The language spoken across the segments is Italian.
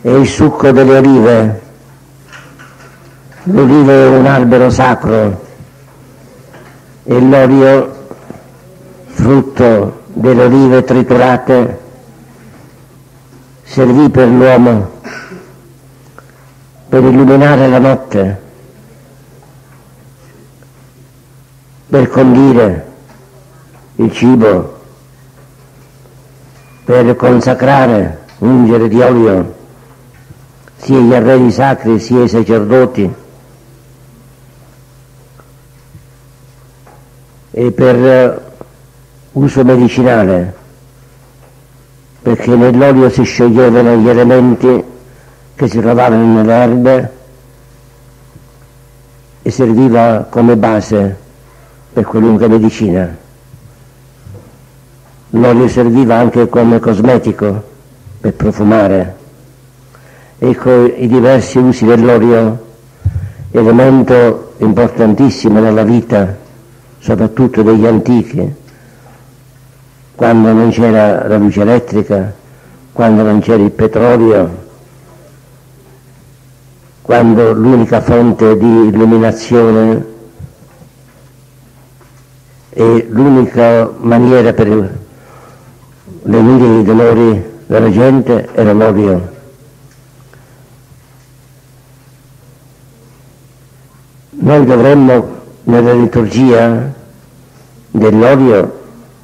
e il succo delle olive. L'olive è un albero sacro e l'olio, frutto delle olive triturate, servì per l'uomo per illuminare la notte, per condire il cibo, per consacrare, ungere di olio sia gli arredi sacri sia i sacerdoti, e per uso medicinale, perché nell'olio si scioglievano gli elementi che si trovavano nelle erbe e serviva come base per qualunque medicina. L'olio serviva anche come cosmetico per profumare. Ecco i diversi usi dell'olio, elemento importantissimo nella vita soprattutto degli antichi, quando non c'era la luce elettrica, quando non c'era il petrolio, quando l'unica fonte di illuminazione e l'unica maniera per lenire i dolori della gente era l'olio. Noi dovremmo nella liturgia dell'olio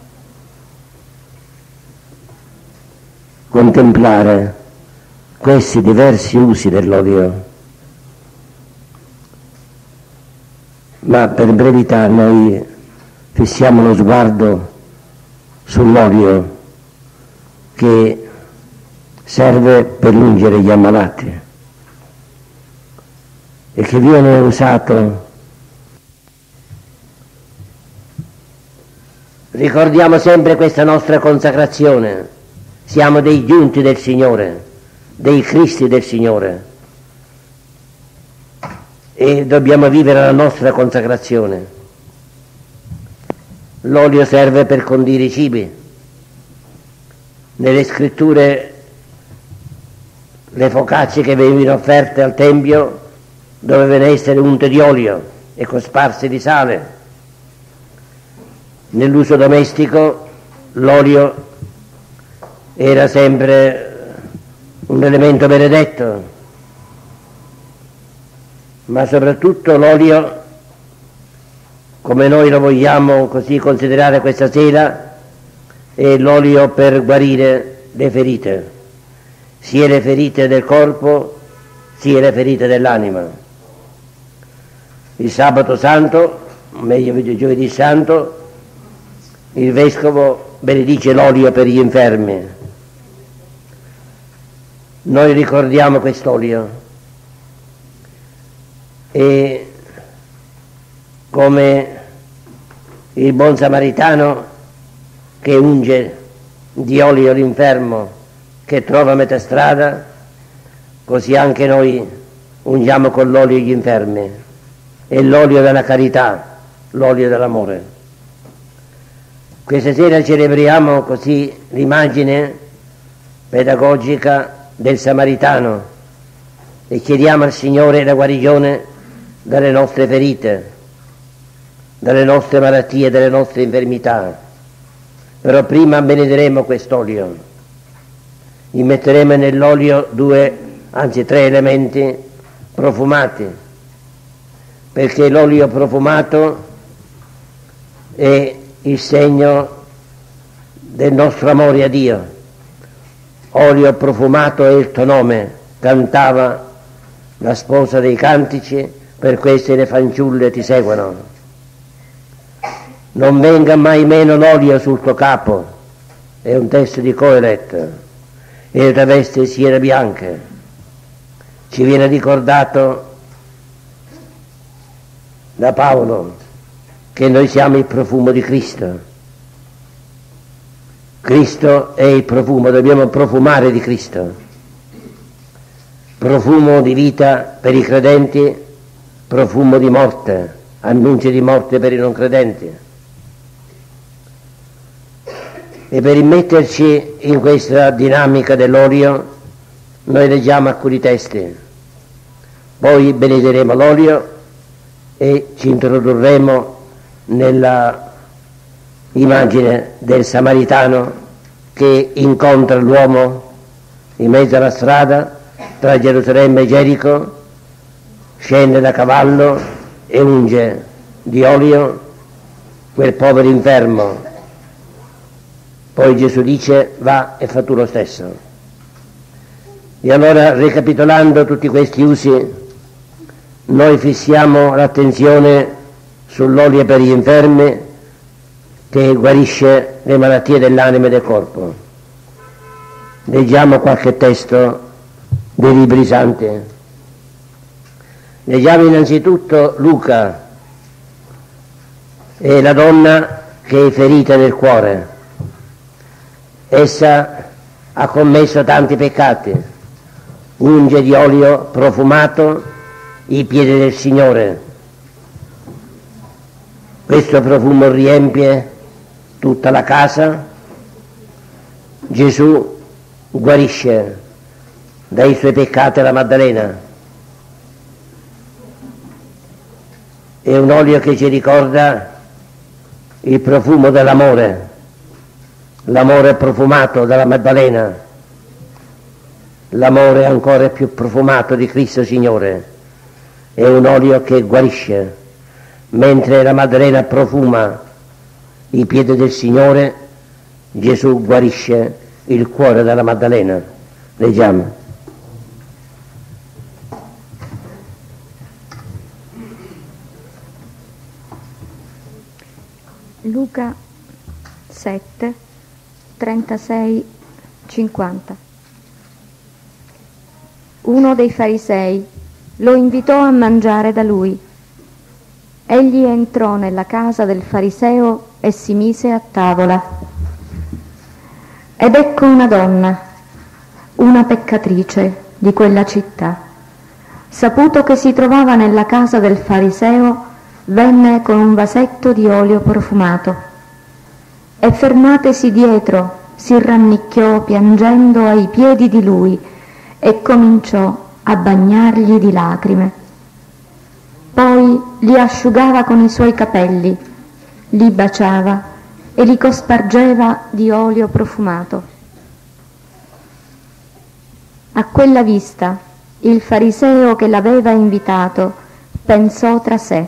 contemplare questi diversi usi dell'olio, ma per brevità noi fissiamo lo sguardo sull'olio che serve per ungere gli ammalati e che viene usato. Ricordiamo sempre questa nostra consacrazione, siamo dei giunti del Signore, dei Cristi del Signore, e dobbiamo vivere la nostra consacrazione. L'olio serve per condire i cibi. Nelle scritture le focacce che venivano offerte al Tempio dovevano essere unte di olio e cosparse di sale. Nell'uso domestico l'olio era sempre un elemento benedetto, ma soprattutto l'olio, come noi lo vogliamo così considerare questa sera, è l'olio per guarire le ferite, sia le ferite del corpo sia le ferite dell'anima. Il sabato santo, meglio il giovedì santo, il vescovo benedice l'olio per gli infermi. Noi ricordiamo quest'olio e come il buon samaritano che unge di olio l'infermo che trova a metà strada, così anche noi ungiamo con l'olio gli infermi, e l'olio della carità, l'olio dell'amore. Questa sera celebriamo così l'immagine pedagogica del samaritano e chiediamo al Signore la guarigione dalle nostre ferite, dalle nostre malattie, dalle nostre infermità. Però prima benederemo quest'olio, immetteremo nell'olio tre elementi profumati, perché l'olio profumato è il segno del nostro amore a Dio. Olio profumato è il tuo nome, cantava la sposa dei cantici, per questo le fanciulle ti seguono. Non venga mai meno l'olio sul tuo capo, è un testo di Coelet, e le tue vesti siano bianche. Ci viene ricordato da Paolo che noi siamo il profumo di Cristo. Cristo è il profumo, dobbiamo profumare di Cristo. Profumo di vita per i credenti, profumo di morte, annuncio di morte per i non credenti. E per immetterci in questa dinamica dell'olio noi leggiamo alcuni testi, poi benederemo l'olio e ci introdurremo nella immagine del samaritano che incontra l'uomo in mezzo alla strada tra Gerusalemme e Gerico, scende da cavallo e unge di olio quel povero infermo. Poi Gesù dice: va e fa tu lo stesso. E allora, ricapitolando tutti questi usi, noi fissiamo l'attenzione sull'olio per gli infermi che guarisce le malattie dell'anima e del corpo. Leggiamo qualche testo dei libri santi. Leggiamo innanzitutto Luca e la donna che è ferita nel cuore. Essa ha commesso tanti peccati, unge di olio profumato i piedi del Signore. Questo profumo riempie tutta la casa. Gesù guarisce dai suoi peccati la Maddalena. È un olio che ci ricorda il profumo dell'amore, l'amore profumato dalla Maddalena, l'amore ancora più profumato di Cristo Signore. È un olio che guarisce, mentre la Maddalena profuma i piedi del Signore, Gesù guarisce il cuore della Maddalena. Leggiamo. Luca 7, 36, 50. Uno dei farisei lo invitò a mangiare da lui. Egli entrò nella casa del fariseo e si mise a tavola. Ed ecco una donna, una peccatrice di quella città, saputo che si trovava nella casa del fariseo, venne con un vasetto di olio profumato e fermatesi dietro si rannicchiò piangendo ai piedi di lui e cominciò a bagnargli di lacrime. Poi li asciugava con i suoi capelli, li baciava e li cospargeva di olio profumato. A quella vista il fariseo che l'aveva invitato pensò tra sé: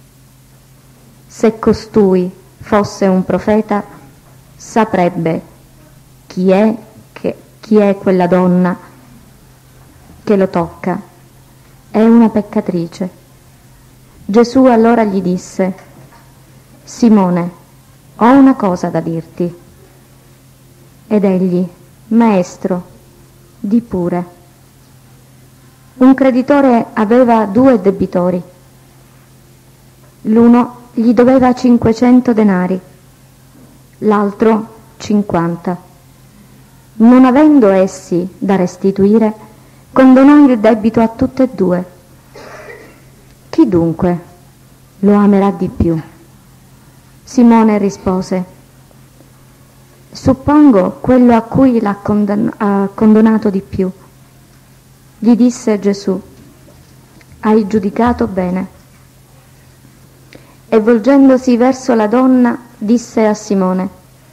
se costui fosse un profeta, saprebbe chi è quella donna che lo tocca. È una peccatrice. Gesù allora gli disse: Simone, ho una cosa da dirti. Ed egli: Maestro, di pure. Un creditore aveva 2 debitori. L'uno gli doveva 500 denari, l'altro 50. Non avendo essi da restituire, condonò il debito a tutte e 2. Chi dunque lo amerà di più? Simone rispose: suppongo quello a cui l'ha condonato di più. Gli disse Gesù: hai giudicato bene. E volgendosi verso la donna disse a Simone: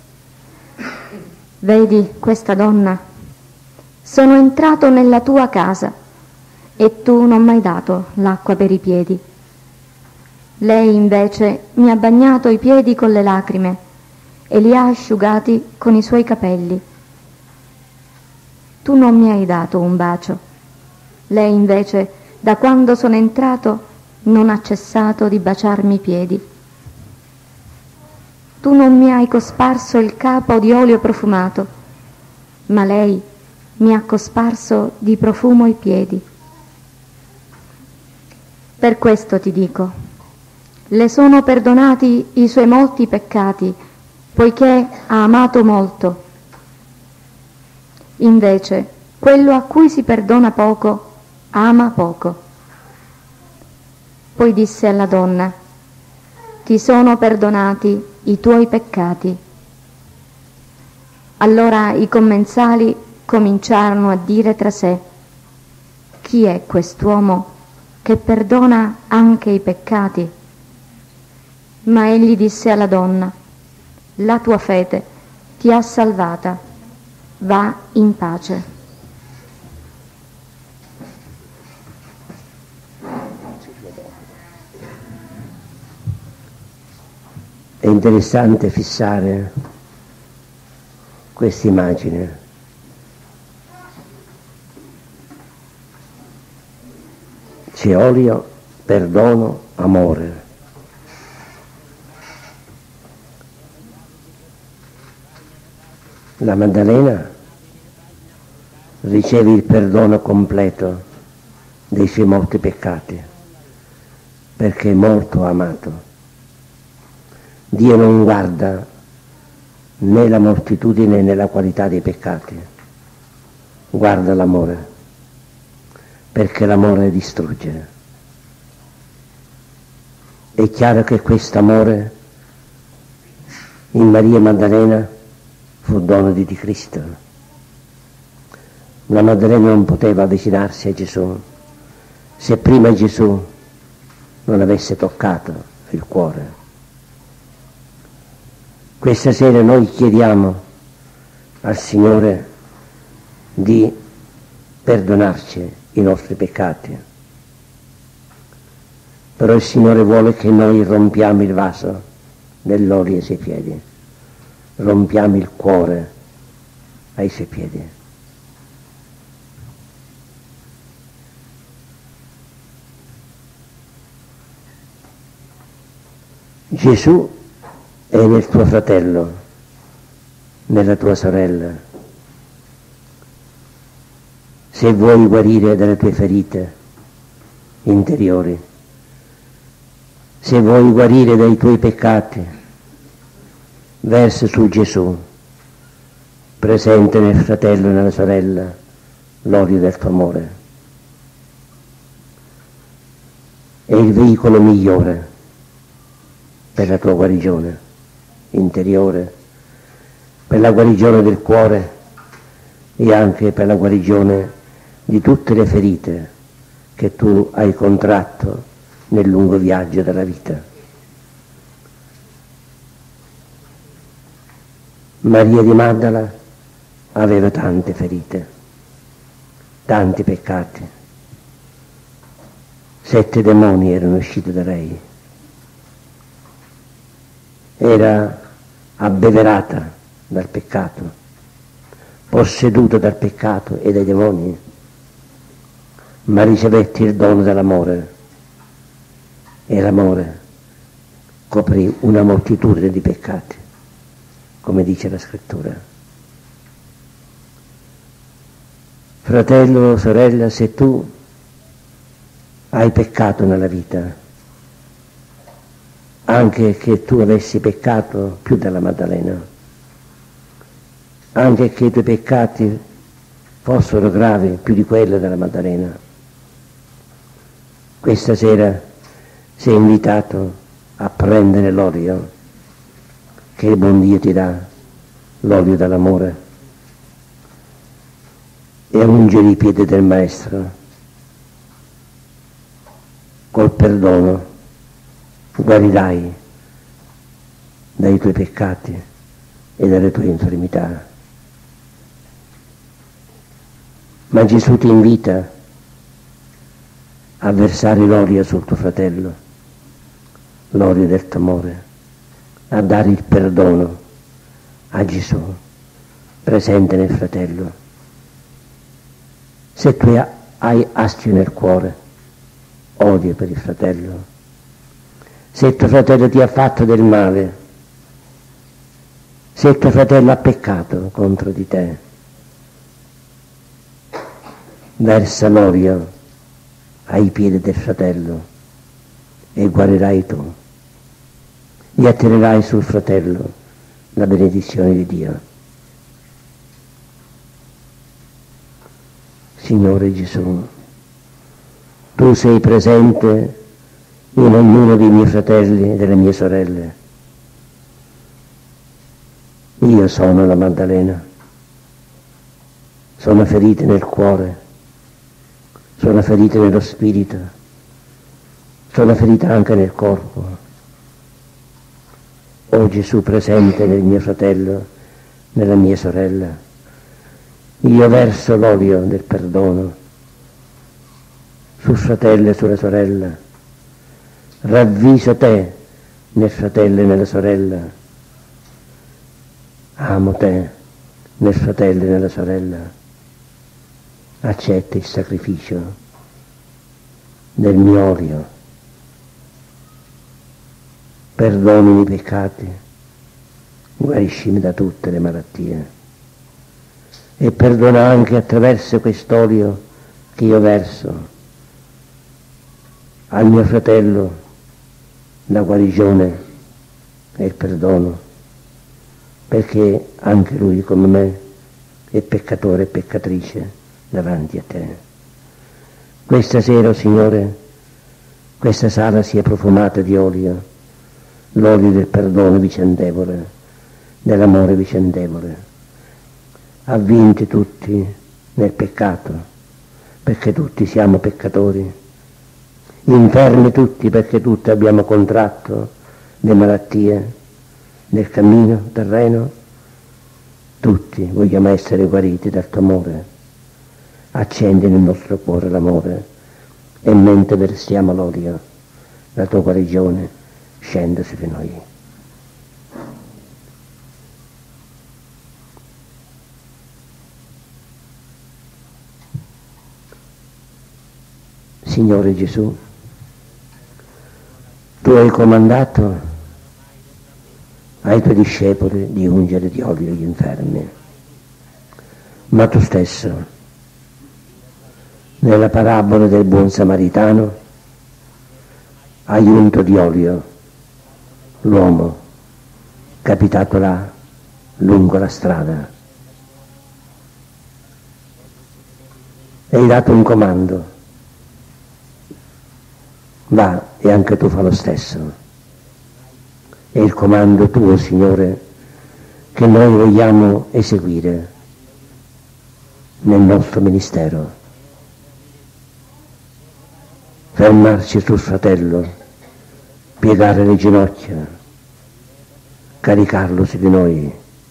vedi questa donna? Sono entrato nella tua casa e tu non m'hai dato l'acqua per i piedi. Lei invece mi ha bagnato i piedi con le lacrime e li ha asciugati con i suoi capelli. Tu non mi hai dato un bacio. Lei invece, da quando sono entrato, non ha cessato di baciarmi i piedi. Tu non mi hai cosparso il capo di olio profumato, ma lei mi ha cosparso di profumo i piedi. Per questo ti dico, le sono perdonati i suoi molti peccati, poiché ha amato molto. Invece, quello a cui si perdona poco, ama poco. Poi disse alla donna: ti sono perdonati i tuoi peccati. Allora i commensali cominciarono a dire tra sé: chi è quest'uomo che perdona anche i peccati? Ma egli disse alla donna: la tua fede ti ha salvata, va in pace. È interessante fissare questa immagine. C'è olio, perdono, amore. La Maddalena riceve il perdono completo dei suoi molti peccati, perché è molto amato. Dio non guarda né la moltitudine né la qualità dei peccati, guarda l'amore, perché l'amore distrugge. È chiaro che questo amore in Maria Maddalena fu dono di Cristo. La Maddalena non poteva avvicinarsi a Gesù se prima Gesù non avesse toccato il cuore. Questa sera noi chiediamo al Signore di perdonarci i nostri peccati, però il Signore vuole che noi rompiamo il vaso dell'olio ai suoi piedi, rompiamo il cuore ai suoi piedi. Gesù è nel tuo fratello, nella tua sorella. Se vuoi guarire dalle tue ferite interiori, se vuoi guarire dai tuoi peccati, versa su Gesù, presente nel fratello e nella sorella, l'olio del tuo amore. È il veicolo migliore per la tua guarigione interiore, per la guarigione del cuore e anche per la guarigione di tutte le ferite che tu hai contratto nel lungo viaggio della vita. Maria di Maddala aveva tante ferite, tanti peccati. 7 demoni erano usciti da lei. Era abbeverata dal peccato, posseduta dal peccato e dai demoni, ma ricevette il dono dell'amore e l'amore coprì una moltitudine di peccati, come dice la scrittura. Fratello, sorella, se tu hai peccato nella vita, anche che tu avessi peccato più della Maddalena, anche che i tuoi peccati fossero gravi più di quelli della Maddalena, questa sera sei invitato a prendere l'olio che il buon Dio ti dà, l'olio dell'amore, e a ungere i piedi del Maestro col perdono. Guarirai dai tuoi peccati e dalle tue infermità. Ma Gesù ti invita a versare l'olio sul tuo fratello, l'olio del tuo amore, a dare il perdono a Gesù presente nel fratello. Se tu hai astio nel cuore, odio per il fratello, se tuo fratello ti ha fatto del male, se tuo fratello ha peccato contro di te, versa l'olio ai piedi del fratello e guarirai tu, gli attirerai sul fratello la benedizione di Dio. Signore Gesù, tu sei presente in ognuno dei miei fratelli e delle mie sorelle. Io sono la Maddalena. sono ferite nel cuore, sono ferite nello spirito, sono ferite anche nel corpo. O Gesù presente nel mio fratello, nella mia sorella, io verso l'olio del perdono sul fratello e sulla sorella, ravviso te nel fratello e nella sorella, amo te nel fratello e nella sorella, accetta il sacrificio del mio olio, perdonami i peccati, guariscimi da tutte le malattie e perdona anche attraverso quest'olio che io verso al mio fratello la guarigione e il perdono, perché anche lui come me è peccatore e peccatrice davanti a te. Questa sera, oh Signore, questa sala sia profumata di olio, l'olio del perdono vicendevole, dell'amore vicendevole. Avvinti tutti nel peccato, perché tutti siamo peccatori, infermi tutti perché tutti abbiamo contratto le malattie del cammino terreno, tutti vogliamo essere guariti dal tuo amore. Accendi nel nostro cuore l'amore e mentre versiamo l'olio, la tua guarigione scende su di noi. Signore Gesù, tu hai comandato ai tuoi discepoli di ungere di olio gli infermi, ma tu stesso, nella parabola del buon samaritano, hai unto di olio l'uomo capitato là lungo la strada e hai dato un comando: va e anche tu fa lo stesso. È il comando tuo, Signore, che noi vogliamo eseguire nel nostro ministero. Fermarci sul fratello, piegare le ginocchia, caricarlo su di noi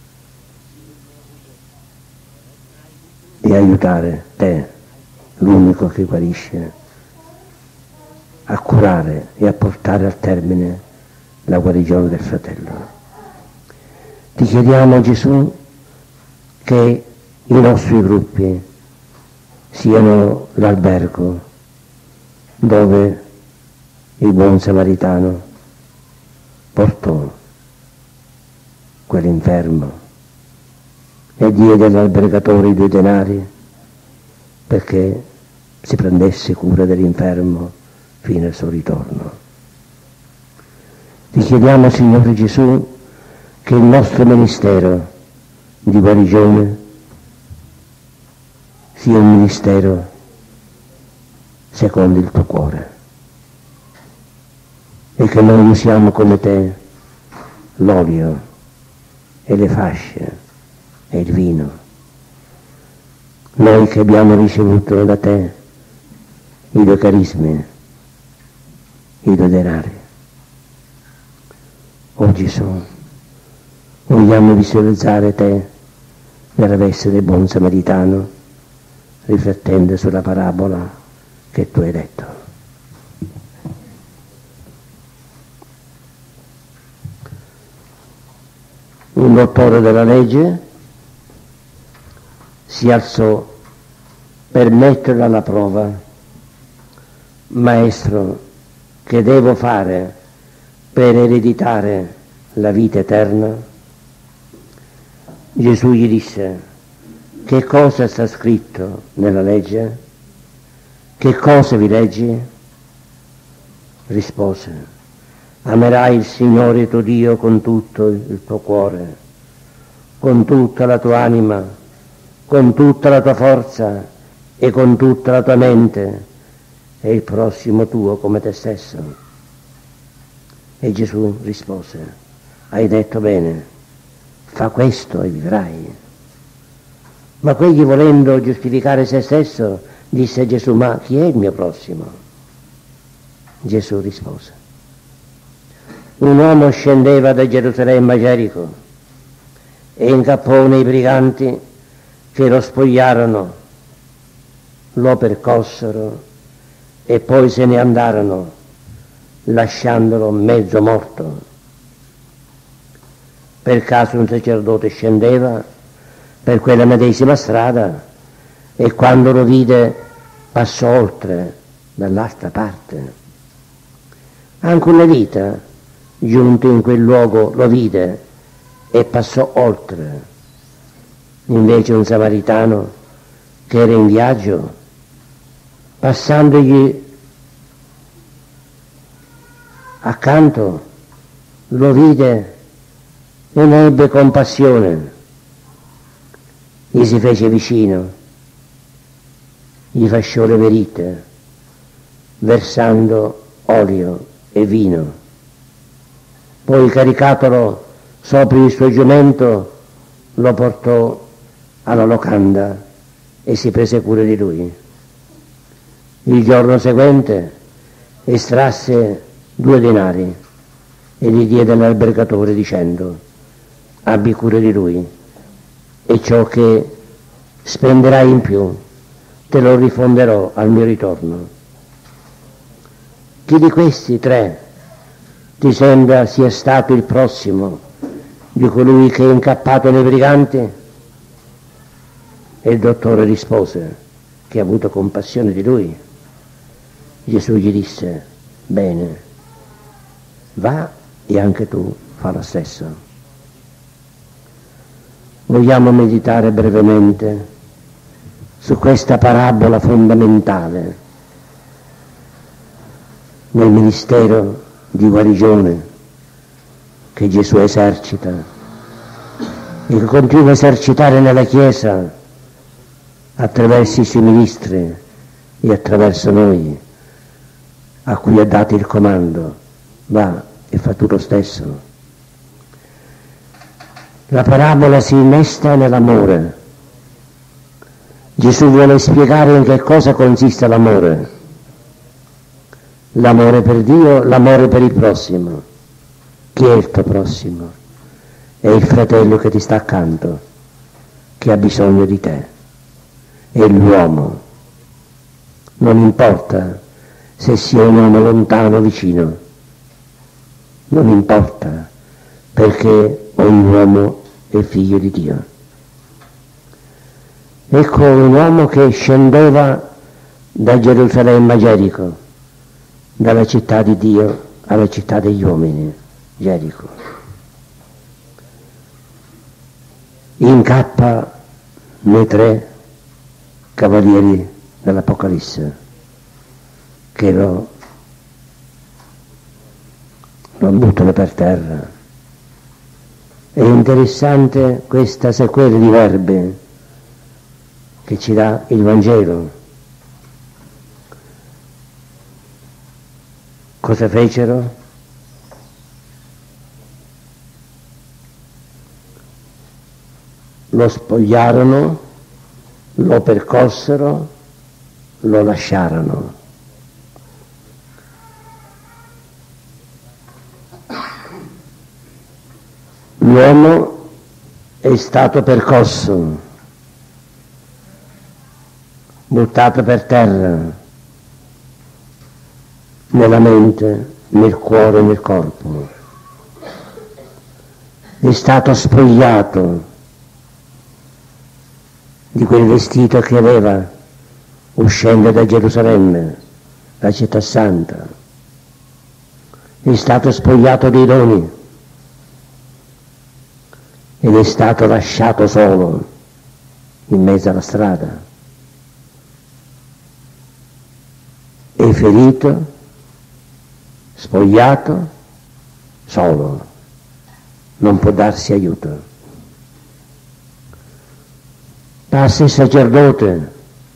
e aiutare te, l'unico che guarisce, a curare e a portare al termine la guarigione del fratello. Ti chiediamo, Gesù, che i nostri gruppi siano l'albergo dove il buon samaritano portò quell'infermo e diede all'albergatore i 2 denari perché si prendesse cura dell'infermo fino al suo ritorno. Ti chiediamo, Signore Gesù, che il nostro ministero di guarigione sia un ministero secondo il tuo cuore e che noi usiamo come te l'olio e le fasce e il vino, noi che abbiamo ricevuto da te i 2 carismi, i 2 denari. Oh Gesù, vogliamo visualizzare te nella veste del buon samaritano, riflettendo sulla parabola che tu hai detto. Un dottore della legge si alzò per metterla alla prova. Maestro, che devo fare per ereditare la vita eterna? Gesù gli disse: che cosa sta scritto nella legge? Che cosa vi leggi? Rispose: amerai il Signore tuo Dio con tutto il tuo cuore, con tutta la tua anima, con tutta la tua forza e con tutta la tua mente, e il prossimo tuo come te stesso. E Gesù rispose: hai detto bene, fa questo e vivrai. Ma quegli, volendo giustificare se stesso, disse a Gesù: ma chi è il mio prossimo? Gesù rispose: un uomo scendeva da Gerusalemme a Gerico e incappò nei briganti che lo spogliarono, lo percossero e poi se ne andarono, lasciandolo mezzo morto. Per caso un sacerdote scendeva per quella medesima strada e quando lo vide passò oltre dall'altra parte. Anche un levita, giunto in quel luogo, lo vide e passò oltre. Invece un samaritano che era in viaggio, passandogli accanto, lo vide e ne ebbe compassione. Gli si fece vicino, gli fasciò le ferite, versando olio e vino. Poi, caricatolo sopra il suo giumento, lo portò alla locanda e si prese cura di lui. Il giorno seguente estrasse 2 denari e li diede all'albergatore dicendo: abbi cura di lui e ciò che spenderai in più te lo rifonderò al mio ritorno. Chi di questi 3 ti sembra sia stato il prossimo di colui che è incappato nei briganti? E il dottore rispose che ha avuto compassione di lui. Gesù gli disse: bene, va e anche tu fa lo stesso. Vogliamo meditare brevemente su questa parabola fondamentale nel ministero di guarigione che Gesù esercita e che continua a esercitare nella Chiesa attraverso i suoi ministri e attraverso noi, a cui ha dato il comando: va e fa tu lo stesso. La parabola si innesta nell'amore. Gesù vuole spiegare in che cosa consiste l'amore. L'amore per Dio, l'amore per il prossimo. Chi è il tuo prossimo? È il fratello che ti sta accanto, che ha bisogno di te. È l'uomo. Non importa se sia un uomo lontano o vicino. Non importa, perché ogni uomo è figlio di Dio. Ecco un uomo che scendeva da Gerusalemme a Gerico, dalla città di Dio alla città degli uomini, Gerico. Incappa nei 3 cavalieri dell'Apocalisse che lo buttano per terra. È interessante questa sequela di verbi che ci dà il Vangelo. Cosa fecero? Lo spogliarono, lo percossero, lo lasciarono. L'uomo è stato percosso, buttato per terra, nella mente, nel cuore, nel corpo. È stato spogliato di quel vestito che aveva uscendo da Gerusalemme, la città santa. È stato spogliato dei doni ed è stato lasciato solo in mezzo alla strada. È ferito, spogliato, solo, non può darsi aiuto. Passa il sacerdote,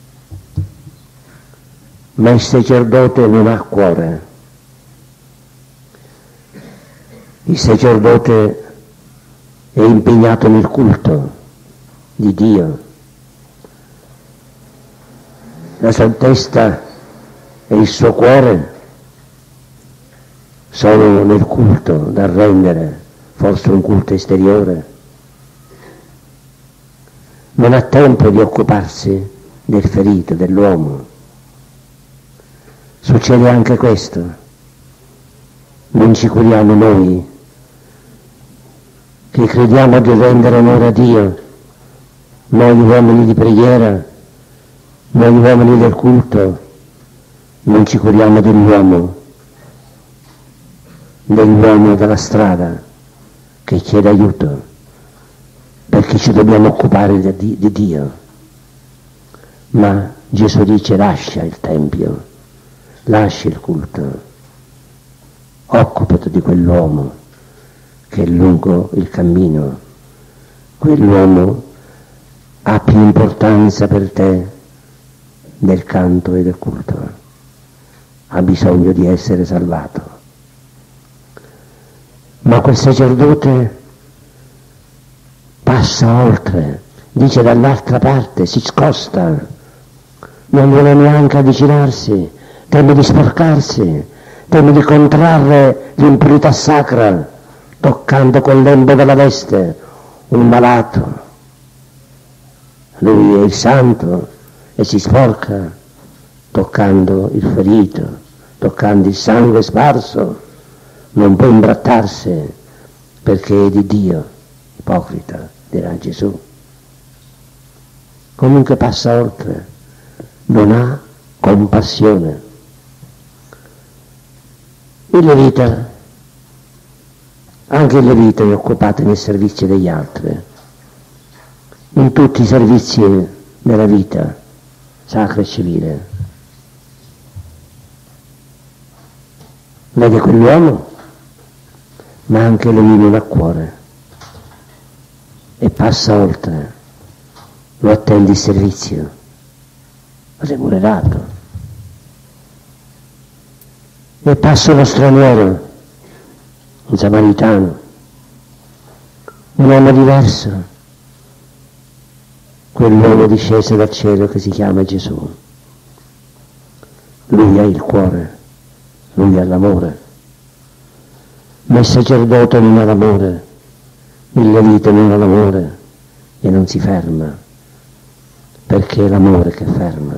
ma il sacerdote non ha cuore. Il sacerdote è impegnato nel culto di Dio, la sua testa e il suo cuore sono nel culto da rendere, forse un culto esteriore. Non ha tempo di occuparsi del ferito, dell'uomo. Succede anche questo. Non ci curiamo noi, che crediamo di rendere onore a Dio, noi uomini di preghiera, noi uomini del culto, non ci curiamo dell'uomo della strada che chiede aiuto, perché ci dobbiamo occupare di Dio. Ma Gesù dice: lascia il Tempio, lascia il culto, occupati di quell'uomo che è lungo il cammino. Quell'uomo ha più importanza per te del canto e del culto, ha bisogno di essere salvato. Ma quel sacerdote passa oltre, dice dall'altra parte, si scosta, non vuole neanche avvicinarsi, teme di sporcarsi, teme di contrarre l'impurità sacra, toccando col lembo della veste un malato. Lui è il santo e si sporca toccando il ferito, toccando il sangue sparso. Non può imbrattarsi perché è di Dio. Ipocrita, dirà Gesù. Comunque passa oltre, non ha compassione. Il Levita, anche il Levita è occupato nel servizio degli altri, in tutti i servizi della vita sacra e civile. Vede quell'uomo, ma anche lui non ha cuore e passa oltre, lo attende il servizio remunerato. E passa uno straniero, un samaritano, un uomo diverso, quell'uomo disceso dal cielo che si chiama Gesù. Lui ha il cuore, lui ha l'amore. Ma il sacerdote non ha l'amore, il Levita non ha l'amore e non si ferma, perché è l'amore che ferma.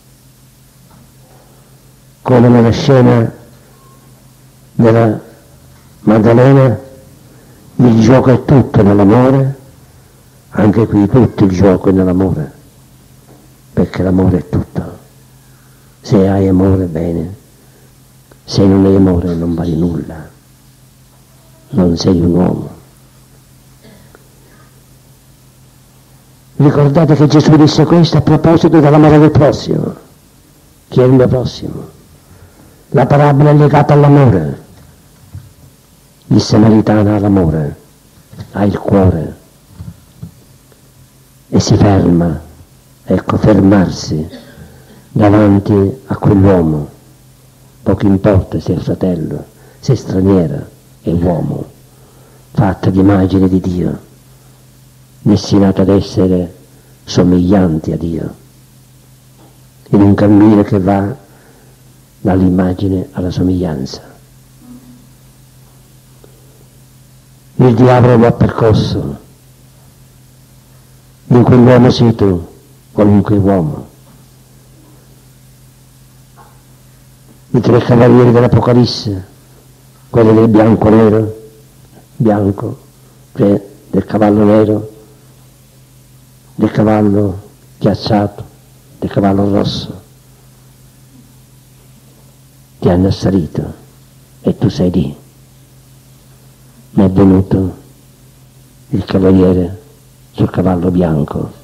Come nella scena della Maddalena, il gioco è tutto nell'amore, anche qui tutto il gioco è nell'amore, perché l'amore è tutto. Se hai amore, bene, se non hai amore non vali nulla. Non sei un uomo. Ricordate che Gesù disse questo a proposito dell'amore del prossimo. Chi è il mio prossimo? La parabola è legata all'amore. Il samaritano ha l'amore, ha il cuore e si ferma, ecco, fermarsi davanti a quell'uomo. Poco importa se è fratello, se è straniera, è uomo, fatta di immagine di Dio, destinato ad essere somiglianti a Dio, in un cammino che va dall'immagine alla somiglianza. Il diavolo lo ha percorso, in quell'uomo sei tu, qualunque uomo. I tre cavalieri dell'Apocalisse, quello del bianco, cioè del cavallo nero, del cavallo ghiacciato, del cavallo rosso, ti hanno assalito e tu sei lì. Ma è venuto il cavaliere sul cavallo bianco